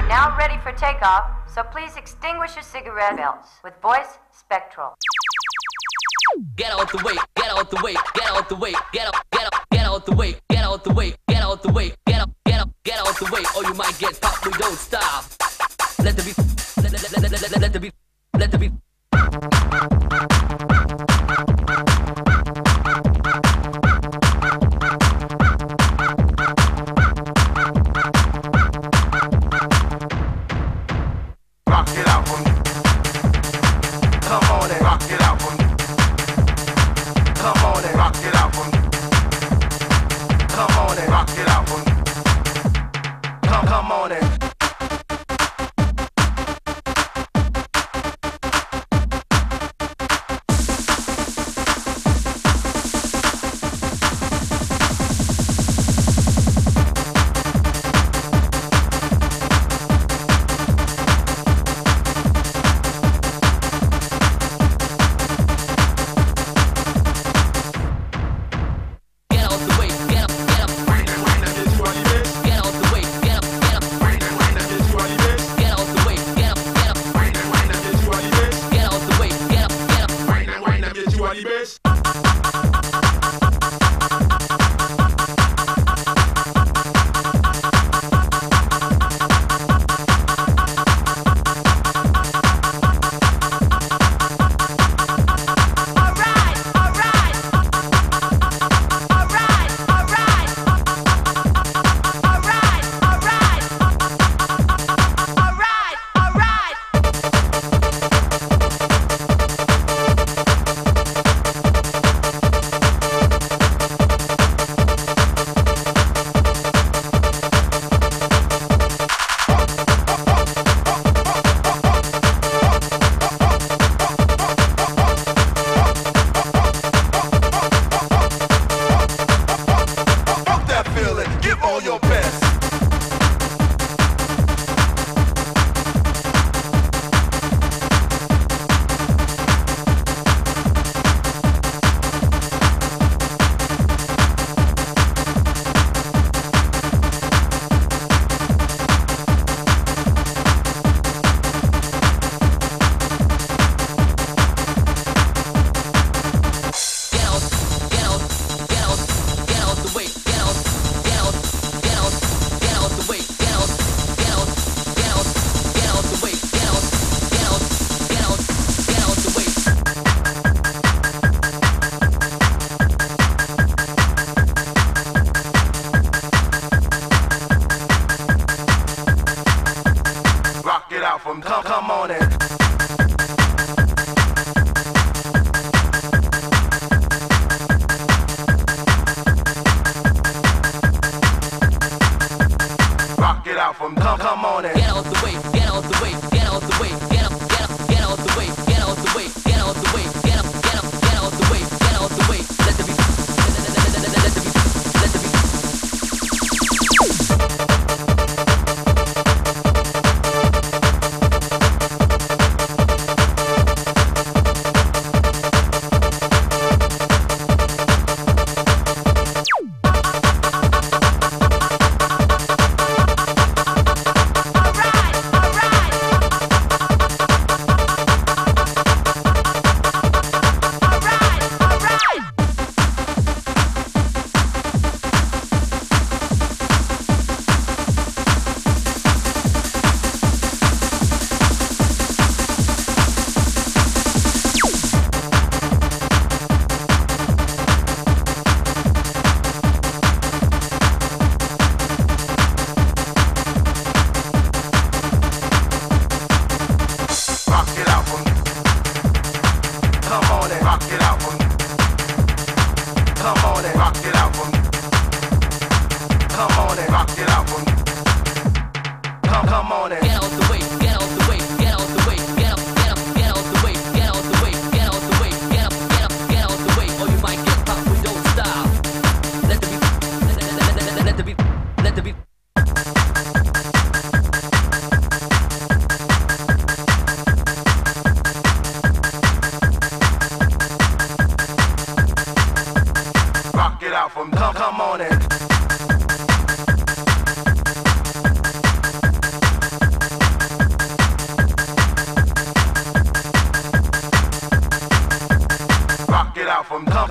now ready for takeoff, so please extinguish your cigarette belts with voice spectral. Get out the way, get out the way, get out the way, get out, get out, get out the way, get out the way, get out the way, get out, get out, get out the way, or you might get popped. We don't stop. Let the beat, let the beat, let the beat. Rock it out for me. Come on and rock it out for me. Come on and rock it out for me. Come on and rock it out for me. Come on and. Come on in. Rock it out from come on in. Get out the way, get out the way, get out the way, get up, get up, get out the way, get out the way, get out the way, get up, get up, get out the way, get out the way. Let the beat, let the beat, let the beat.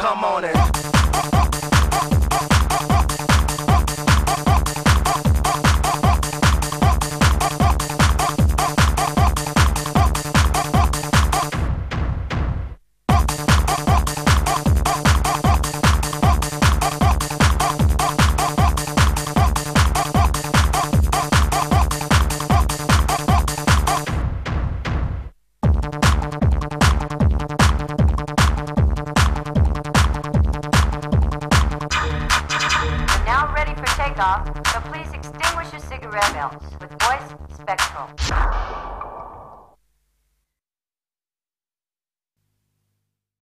Come on and so please extinguish your cigarette belts with voice spectral.